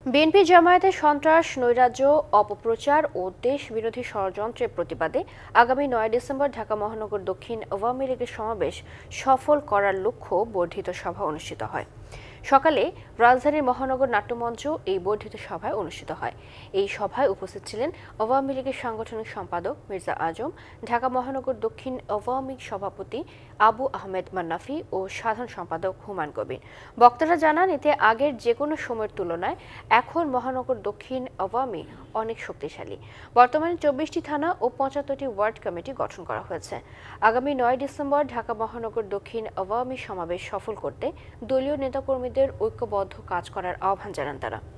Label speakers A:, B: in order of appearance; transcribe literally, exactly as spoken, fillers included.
A: BNP জামায়াতের সন্ত্রাস, নৈরাজ্য, অপপ্রচার ও দেশ বিরোধী ষড়যন্ত্রের প্রতিবাদে আগামী নয় ডিসেম্বর ঢাকা মহানগর দক্ষিণ আওয়ামী লীগের সমাবেশ সফল করার লক্ষ্য বর্ধিত সভা অনুষ্ঠিত হয়। সকালে রাজধানীর মহানগর নাট্যমঞ্চ এই বর্ধিত সভায় অনুষ্ঠিত হয়। এই সভায় উপস্থিত ছিলেন আওয়ামী লীগের সাংগঠনিক সম্পাদক মির্জা আজম, ঢাকা মহানগর দক্ষিণ আওয়ামী লীগ সভাপতি আবু আহমেদ মান্নাফি ও সাধারণ সম্পাদক হুমায়ুন কবির। বক্তারা জানান, এতে আগের যে কোনো সময়ের তুলনায় এখন মহানগর দক্ষিণ আওয়ামী অনেক শক্তিশালী। বর্তমানে চব্বিশটি থানা ও পঁচাত্তরটি ওয়ার্ড কমিটি গঠন করা হয়েছে। আগামী নয় ডিসেম্বর ঢাকা মহানগর দক্ষিণ আওয়ামী সমাবেশ সফল করতে দলীয় নেতাকর্মীদের ঐক্যবদ্ধ কাজ করার আহ্বান জানান তারা।